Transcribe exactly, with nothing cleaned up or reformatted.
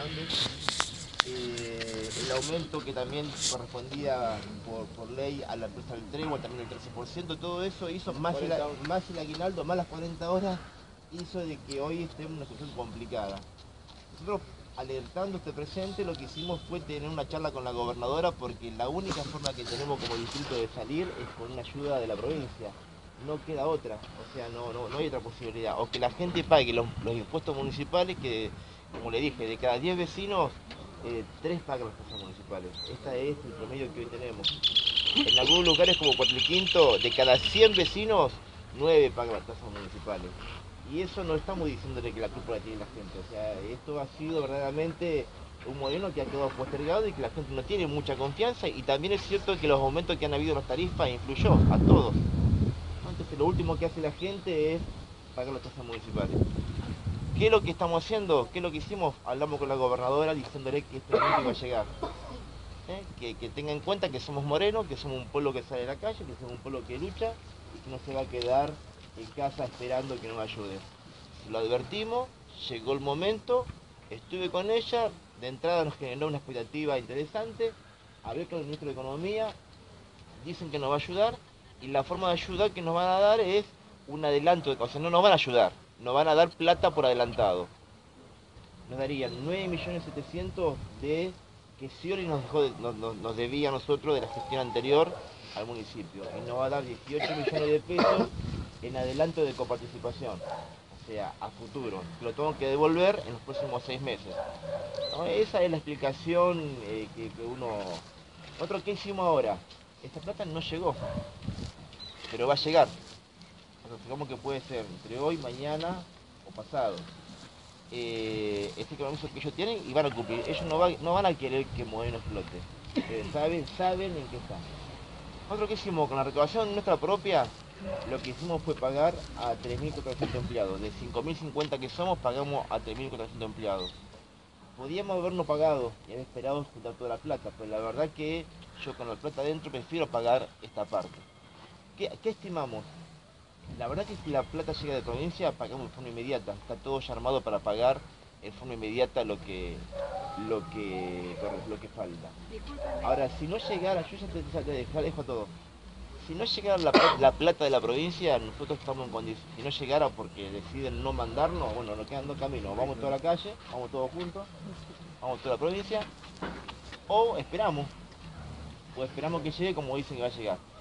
antes, eh, el aumento que también correspondía por, por ley a la empresa del tregua, también el trece por ciento, todo eso hizo, más el, más el aguinaldo, más las cuarenta horas, hizo de que hoy estemos en una situación complicada. Nosotros, alertando este presente, lo que hicimos fue tener una charla con la gobernadora, porque la única forma que tenemos como distrito de salir es con una ayuda de la provincia. No queda otra, o sea, no, no, no hay otra posibilidad. O que la gente pague los, los impuestos municipales, que, como le dije, de cada diez vecinos, eh, tres pagan las tasas municipales. Este es el promedio que hoy tenemos. En algunos lugares como Puerto Quinto, de cada cien vecinos, nueve pagan las tasas municipales. Y eso no estamos diciéndole que la culpa la tiene la gente. O sea, esto ha sido verdaderamente un modelo que ha quedado postergado y que la gente no tiene mucha confianza. Y también es cierto que los aumentos que han habido en las tarifas influyó a todos. Entonces lo último que hace la gente es pagar las tasas municipales. ¿Qué es lo que estamos haciendo? ¿Qué es lo que hicimos? Hablamos con la gobernadora diciéndole que este momento iba a llegar. ¿Eh? Que, que tenga en cuenta que somos morenos, que somos un pueblo que sale a la calle, que somos un pueblo que lucha y que no se va a quedar en casa esperando que nos ayude. Lo advertimos, llegó el momento, estuve con ella, de entrada nos generó una expectativa interesante, hablé con el ministro de Economía, dicen que nos va a ayudar y la forma de ayudar que nos van a dar es un adelanto, o sea, no nos van a ayudar, nos van a dar plata por adelantado. Nos darían nueve millones setecientos de que Scioli nos, dejó de, nos, nos debía a nosotros de la gestión anterior al municipio y nos va a dar dieciocho millones de pesos en adelanto de coparticipación, o sea, a futuro, que lo tengo que devolver en los próximos seis meses. ¿No? Esa es la explicación eh, que, que uno... Otro que hicimos ahora, esta plata no llegó, pero va a llegar. Digamos que puede ser entre hoy, mañana o pasado. Eh, este compromiso que ellos tienen y van a cumplir. Ellos no, va, no van a querer que Modeno explote. Eh, saben, saben en qué está. Nosotros que hicimos con la recaudación nuestra propia, lo que hicimos fue pagar a tres mil cuatrocientos empleados. De cinco mil cincuenta que somos, pagamos a tres mil cuatrocientos empleados. Podíamos habernos pagado y haber esperado juntar toda la plata, pero la verdad que yo con la plata adentro prefiero pagar esta parte. ¿Qué, qué estimamos? La verdad que si la plata llega de provincia, pagamos de forma inmediata. Está todo ya armado para pagar en forma inmediata lo que, lo que, lo que falta. Ahora, si no llegara, yo ya te, ya te dejo, dejo todo. Si no llegara la, la plata de la provincia, nosotros estamos en condiciones. Si no llegara porque deciden no mandarnos, bueno, nos quedan dos caminos. Vamos toda la calle, vamos todos juntos, vamos toda la provincia, o esperamos. O esperamos que llegue como dicen que va a llegar.